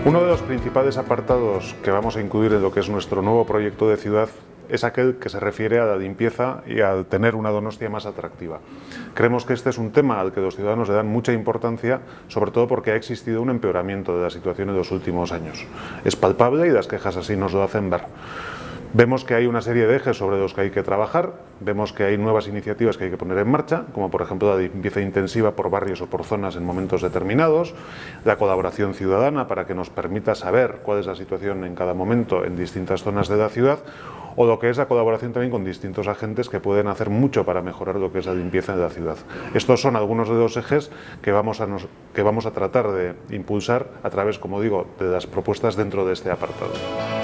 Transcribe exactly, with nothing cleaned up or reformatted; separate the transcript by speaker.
Speaker 1: Uno de los principales apartados que vamos a incluir en lo que es nuestro nuevo proyecto de ciudad es aquel que se refiere a la limpieza y a tener una Donostia más atractiva. Creemos que este es un tema al que los ciudadanos le dan mucha importancia, sobre todo porque ha existido un empeoramiento de la situación en los últimos años. Es palpable y las quejas así nos lo hacen ver. Vemos que hay una serie de ejes sobre los que hay que trabajar, vemos que hay nuevas iniciativas que hay que poner en marcha, como por ejemplo la limpieza intensiva por barrios o por zonas en momentos determinados, la colaboración ciudadana para que nos permita saber cuál es la situación en cada momento en distintas zonas de la ciudad, o lo que es la colaboración también con distintos agentes que pueden hacer mucho para mejorar lo que es la limpieza en la ciudad. Estos son algunos de los ejes que vamos a, nos, que vamos a tratar de impulsar a través, como digo, de las propuestas dentro de este apartado.